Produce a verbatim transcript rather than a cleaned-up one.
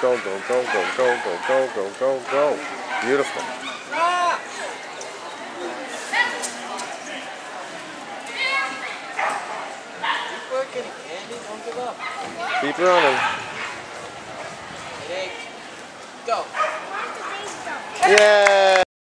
go, go, go, go, go, go, go, go, go, go. Beautiful. Keep working, Andy. Don't give up. Keep running. Eight, go. Yeah.